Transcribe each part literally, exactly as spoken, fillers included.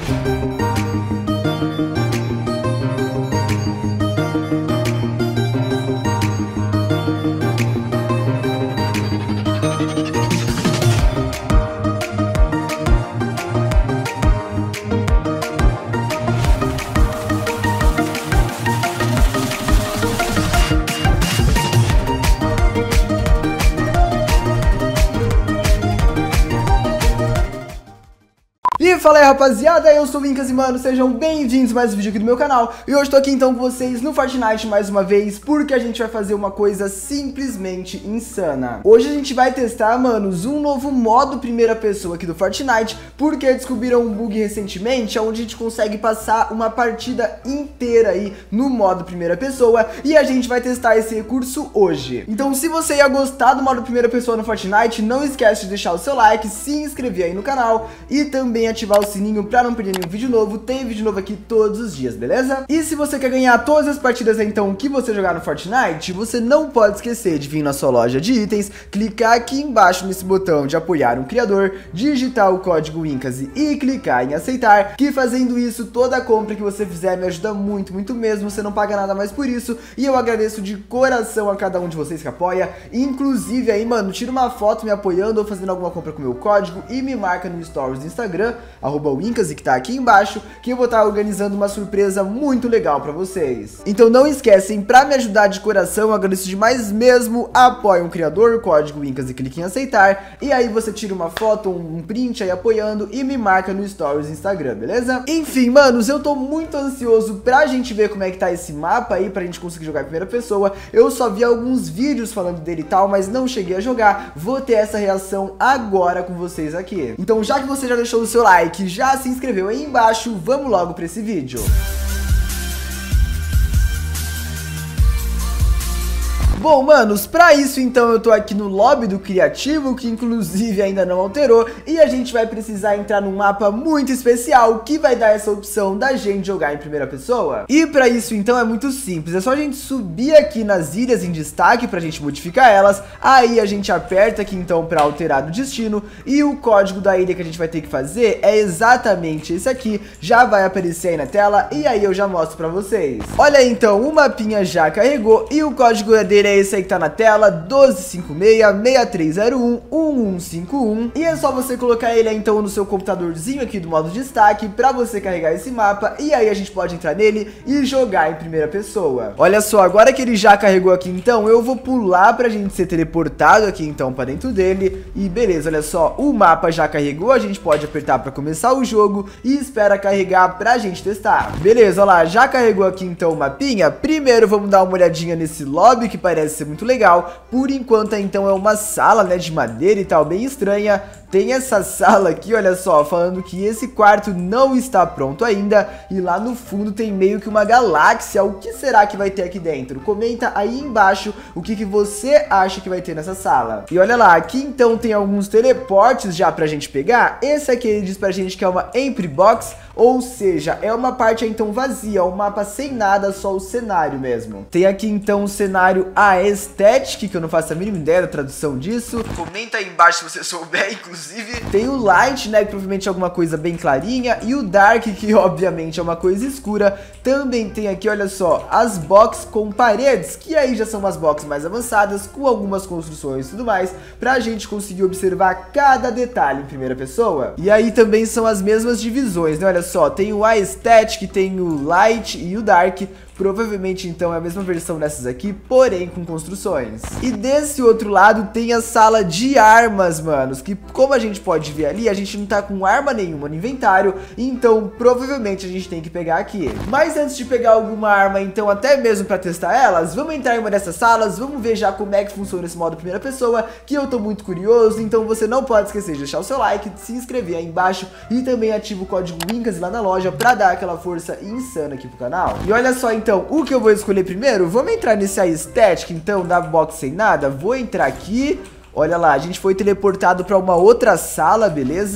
E fala aí, rapaziada, eu sou o Incas e, mano, sejam bem-vindos a mais um vídeo aqui do meu canal. E hoje tô aqui então com vocês no Fortnite mais uma vez, porque a gente vai fazer uma coisa simplesmente insana. Hoje a gente vai testar, manos, um novo modo primeira pessoa aqui do Fortnite, porque descobriram um bug recentemente, onde a gente consegue passar uma partida inteira aí no modo primeira pessoa, e a gente vai testar esse recurso hoje. Então, se você ia gostar do modo primeira pessoa no Fortnite, não esquece de deixar o seu like, se inscrever aí no canal e também ativar o sininho pra não perder nenhum vídeo novo. Tem vídeo novo aqui todos os dias, beleza? E se você quer ganhar todas as partidas então que você jogar no Fortnite, você não pode esquecer de vir na sua loja de itens, clicar aqui embaixo nesse botão de apoiar um criador, digitar o código Incas e clicar em aceitar, que fazendo isso, toda compra que você fizer me ajuda muito, muito mesmo, você não paga nada mais por isso, e eu agradeço de coração a cada um de vocês que apoia. Inclusive aí, mano, tira uma foto me apoiando ou fazendo alguma compra com o meu código e me marca no stories do Instagram, arroba o Incas, que tá aqui embaixo, que eu vou estar organizando uma surpresa muito legal pra vocês. Então não esquecem, pra me ajudar de coração, eu agradeço demais mesmo, apoie um criador, código Incas e clique em aceitar, e aí você tira uma foto, um print aí apoiando e me marca no stories do Instagram, beleza? Enfim, manos, eu tô muito ansioso pra gente ver como é que tá esse mapa aí, pra gente conseguir jogar em primeira pessoa. Eu só vi alguns vídeos falando dele e tal, mas não cheguei a jogar. Vou ter essa reação agora com vocês aqui. Então, já que você já deixou o seu like, já se inscreveu aí embaixo, vamos logo para esse vídeo. Bom, manos, pra isso então eu tô aqui no lobby do criativo, que inclusive ainda não alterou, e a gente vai precisar entrar num mapa muito especial que vai dar essa opção da gente jogar em primeira pessoa. E pra isso então é muito simples, é só a gente subir aqui nas ilhas em destaque pra gente modificar elas, aí a gente aperta aqui então pra alterar o destino, e o código da ilha que a gente vai ter que fazer é exatamente esse aqui, já vai aparecer aí na tela, e aí eu já mostro pra vocês. Olha aí então, o mapinha já carregou, e o código dele é esse aí que tá na tela, doze cinco seis, seis três zero um, um um cinco um, e é só você colocar ele aí, então no seu computadorzinho aqui do modo destaque pra você carregar esse mapa, e aí a gente pode entrar nele e jogar em primeira pessoa. Olha só, agora que ele já carregou aqui então, eu vou pular pra gente ser teleportado aqui então pra dentro dele, e beleza, olha só, o mapa já carregou, a gente pode apertar pra começar o jogo e espera carregar pra gente testar. Beleza, olha lá, já carregou aqui então o mapinha. Primeiro vamos dar uma olhadinha nesse lobby que parece ser muito legal. Por enquanto então é uma sala, né, de madeira e tal, bem estranha. Tem essa sala aqui, olha só, falando que esse quarto não está pronto ainda, e lá no fundo tem meio que uma galáxia. O que será que vai ter aqui dentro? Comenta aí embaixo o que, que você acha que vai ter nessa sala. E olha lá, aqui então tem alguns teleportes já pra gente pegar. Esse aqui ele diz pra gente que é uma Empty Box, ou seja, é uma parte então vazia, um mapa sem nada, só o cenário mesmo. Tem aqui então o cenário Aesthetic, que eu não faço a mínima ideia da tradução disso. Comenta aí embaixo se você souber, inclusive. Tem o Light, né, que provavelmente é alguma coisa bem clarinha, e o Dark, que obviamente é uma coisa escura. Também tem aqui, olha só, as boxes com paredes, que aí já são umas boxes mais avançadas, com algumas construções e tudo mais, pra gente conseguir observar cada detalhe em primeira pessoa. E aí também são as mesmas divisões, né, olha só, tem o Aesthetic, tem o Light e o Dark. Provavelmente então é a mesma versão dessas aqui, porém com construções. E desse outro lado tem a sala de armas, manos, que como a gente pode ver ali, a gente não tá com arma nenhuma no inventário, então provavelmente a gente tem que pegar aqui. Mas antes de pegar alguma arma, então até mesmo pra testar elas, vamos entrar em uma dessas salas, vamos ver já como é que funciona esse modo primeira pessoa, que eu tô muito curioso. Então você não pode esquecer de deixar o seu like, de se inscrever aí embaixo e também ativa o código Incas lá na loja pra dar aquela força insana aqui pro canal. E olha só, então, o que eu vou escolher primeiro, vamos entrar nesse Aesthetic, então, da box sem nada. Vou entrar aqui, olha lá, a gente foi teleportado para uma outra sala, beleza?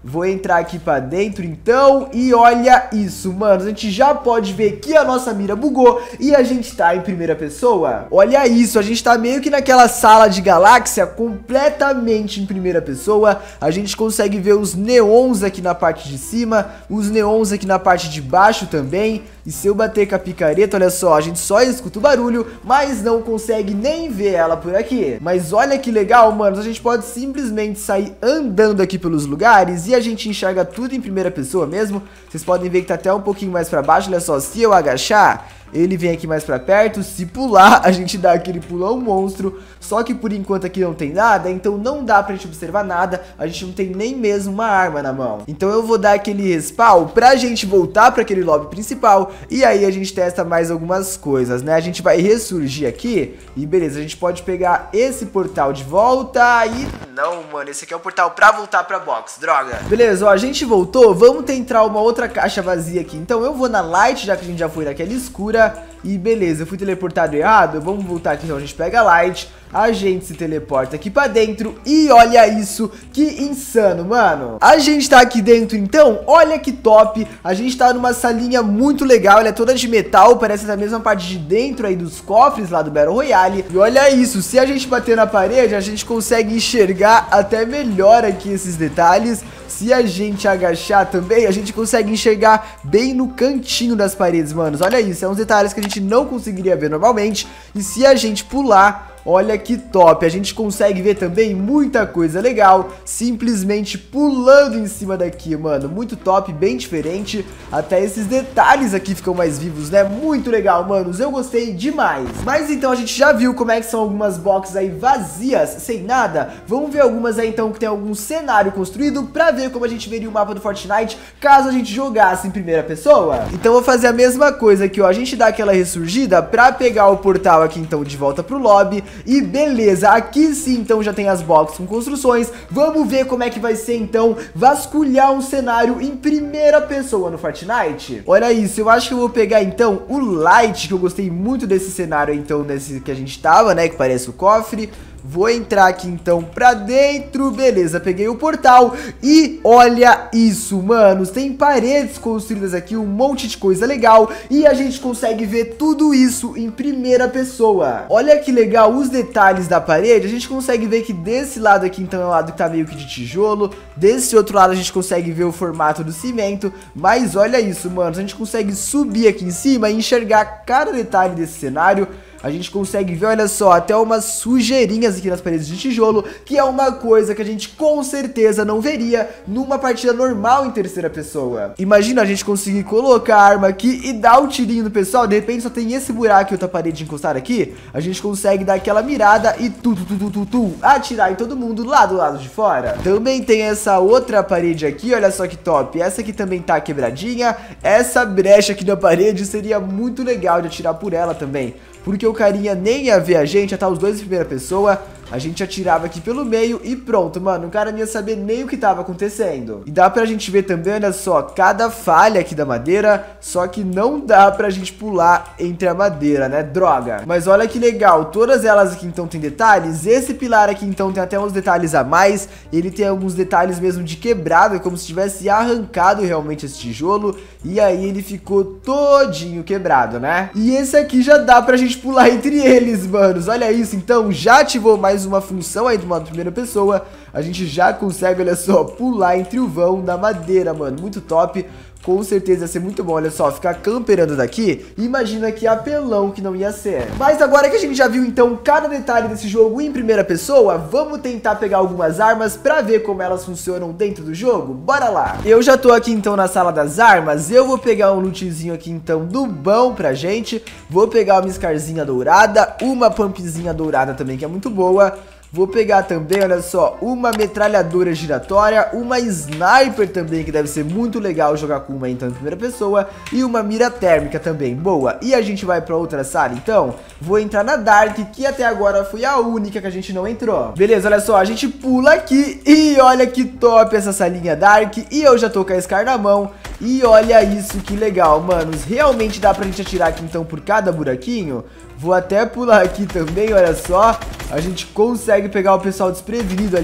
Vou entrar aqui pra dentro então e olha isso, mano. A gente já pode ver que a nossa mira bugou e a gente tá em primeira pessoa. Olha isso, a gente tá meio que naquela sala de galáxia completamente em primeira pessoa. A gente consegue ver os neons aqui na parte de cima, os neons aqui na parte de baixo também. E se eu bater com a picareta, olha só, a gente só escuta o barulho, mas não consegue nem ver ela por aqui. Mas olha que legal, mano, a gente pode simplesmente sair andando aqui pelos lugares e a gente enxerga tudo em primeira pessoa mesmo. Vocês podem ver que tá até um pouquinho mais pra baixo, olha só, se eu agachar, ele vem aqui mais pra perto. Se pular, a gente dá aquele pulão monstro. Só que por enquanto aqui não tem nada, então não dá pra gente observar nada. A gente não tem nem mesmo uma arma na mão. Então eu vou dar aquele respawn pra gente voltar pra aquele lobby principal. E aí a gente testa mais algumas coisas, né? A gente vai ressurgir aqui e beleza, a gente pode pegar esse portal de volta e... Não, mano, esse aqui é o portal pra voltar pra box, droga. Beleza, ó, a gente voltou, vamos tentar uma outra caixa vazia aqui. Então eu vou na light, já que a gente já foi naquela escura. E beleza, eu fui teleportado errado. Vamos voltar aqui, então a gente pega a light, a gente se teleporta aqui pra dentro. E olha isso, que insano, mano. A gente tá aqui dentro, então, olha que top. A gente tá numa salinha muito legal, ela é toda de metal, parece da mesma parte de dentro aí dos cofres lá do Battle Royale. E olha isso, se a gente bater na parede, a gente consegue enxergar até melhor aqui esses detalhes. Se a gente agachar também, a gente consegue enxergar bem no cantinho das paredes, manos. Olha isso, é uns detalhes que a gente não conseguiria ver normalmente. E se a gente pular... Olha que top, a gente consegue ver também muita coisa legal, simplesmente pulando em cima daqui, mano, muito top, bem diferente, até esses detalhes aqui ficam mais vivos, né, muito legal, manos, eu gostei demais. Mas então a gente já viu como é que são algumas boxes aí vazias, sem nada, vamos ver algumas aí então que tem algum cenário construído, pra ver como a gente veria o mapa do Fortnite caso a gente jogasse em primeira pessoa. Então eu vou fazer a mesma coisa aqui, ó, a gente dá aquela ressurgida pra pegar o portal aqui então de volta pro lobby. E beleza, aqui sim então já tem as boxes com construções. Vamos ver como é que vai ser então vasculhar um cenário em primeira pessoa no Fortnite. Olha isso, eu acho que eu vou pegar então o Light, que eu gostei muito desse cenário então, nesse que a gente tava, né, que parece o cofre. Vou entrar aqui então pra dentro, beleza, peguei o portal e olha isso, manos, tem paredes construídas aqui, um monte de coisa legal e a gente consegue ver tudo isso em primeira pessoa. Olha que legal os detalhes da parede, a gente consegue ver que desse lado aqui então é o lado que tá meio que de tijolo, desse outro lado a gente consegue ver o formato do cimento, mas olha isso, manos, a gente consegue subir aqui em cima e enxergar cada detalhe desse cenário. A gente consegue ver, olha só, até umas sujeirinhas aqui nas paredes de tijolo, que é uma coisa que a gente com certeza não veria numa partida normal em terceira pessoa. Imagina a gente conseguir colocar a arma aqui e dar o tirinho no pessoal, de repente só tem esse buraco e outra parede encostada aqui, a gente consegue dar aquela mirada e tu, tu, tu, tu, tu, tu, atirar em todo mundo lá do lado de fora. Também tem essa outra parede aqui, olha só que top, essa aqui também tá quebradinha, essa brecha aqui na parede seria muito legal de atirar por ela também. Porque o carinha nem ia ver a gente, ia estar os dois em primeira pessoa, a gente atirava aqui pelo meio e pronto, mano, o cara não ia saber nem o que tava acontecendo. E dá pra gente ver também, olha só, cada falha aqui da madeira, só que não dá pra gente pular entre a madeira, né, droga. Mas olha que legal, todas elas aqui então tem detalhes, esse pilar aqui então tem até uns detalhes a mais, ele tem alguns detalhes mesmo de quebrado, como se tivesse arrancado realmente esse tijolo, e aí ele ficou todinho quebrado, né. E esse aqui já dá pra gente pular entre eles, manos, olha isso, então já ativou mais uma função aí do modo primeira pessoa, a gente já consegue, olha só, pular entre o vão da madeira, mano, muito top. Com certeza ia ser muito bom, olha só, ficar camperando daqui, imagina que apelão que não ia ser. Mas agora que a gente já viu então cada detalhe desse jogo em primeira pessoa, vamos tentar pegar algumas armas pra ver como elas funcionam dentro do jogo? Bora lá! Eu já tô aqui então na sala das armas, eu vou pegar um lootzinho aqui então do bom pra gente, vou pegar uma Scarzinha dourada, uma pumpzinha dourada também que é muito boa. Vou pegar também, olha só, uma metralhadora giratória, uma sniper também, que deve ser muito legal jogar com uma então em primeira pessoa, e uma mira térmica também, boa. E a gente vai pra outra sala, então, vou entrar na Dark, que até agora foi a única que a gente não entrou. Beleza, olha só, a gente pula aqui, e olha que top essa salinha Dark, e eu já tô com a Scar na mão, e olha isso, que legal, manos, realmente dá pra gente atirar aqui então por cada buraquinho. Vou até pular aqui também, olha só. A gente consegue pegar o pessoal desprevenido ali.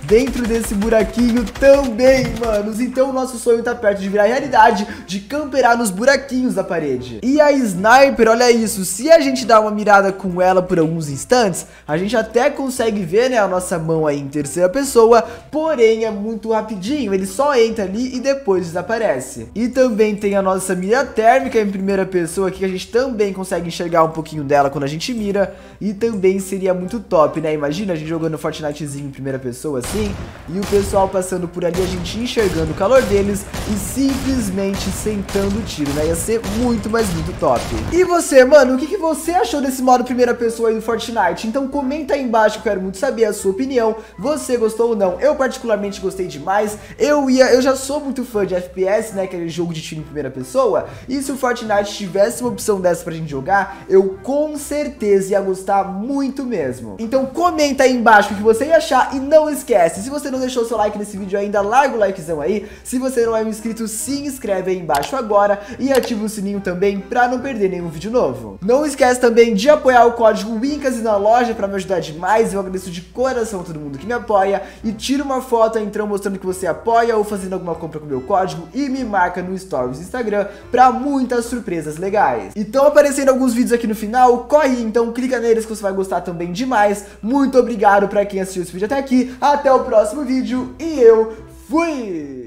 dentro desse buraquinho também, manos. Então o nosso sonho tá perto de virar realidade, de camperar nos buraquinhos da parede. E a Sniper, olha isso, se a gente dá uma mirada com ela por alguns instantes, a gente até consegue ver, né, a nossa mão aí em terceira pessoa, porém é muito rapidinho, ele só entra ali e depois desaparece. E também tem a nossa mira térmica em primeira pessoa aqui, que a gente também consegue enxergar um pouquinho dela quando a gente mira, e também seria muito top, né? Imagina a gente jogando Fortnitezinho em primeira pessoa assim, e o pessoal passando por ali, a gente enxergando o calor deles e simplesmente sentando o tiro, né? Ia ser muito, mas muito top. E você, mano, o que, que você achou desse modo primeira pessoa aí do Fortnite? Então comenta aí embaixo, que eu quero muito saber a sua opinião. Você gostou ou não? Eu particularmente gostei demais. Eu ia, eu já sou muito fã de F P S, né? Aquele jogo de tiro em primeira pessoa. E se o Fortnite tivesse uma opção dessa pra gente jogar, eu com certeza ia gostar muito mesmo. Então comenta aí embaixo o que você ia achar e não esquece, se você não deixou seu like nesse vídeo ainda, larga o likezão aí. Se você não é um inscrito, se inscreve aí embaixo agora e ativa o sininho também pra não perder nenhum vídeo novo. Não esquece também de apoiar o código Wincas na loja pra me ajudar demais. Eu agradeço de coração a todo mundo que me apoia, e tira uma foto aí, então, mostrando que você apoia ou fazendo alguma compra com o meu código e me marca no Stories do Instagram pra muitas surpresas legais. E estão aparecendo alguns vídeos aqui no final, corre então, clica neles que você vai gostar também demais. Muito obrigado pra quem assistiu esse vídeo até aqui, até o próximo vídeo e eu fui!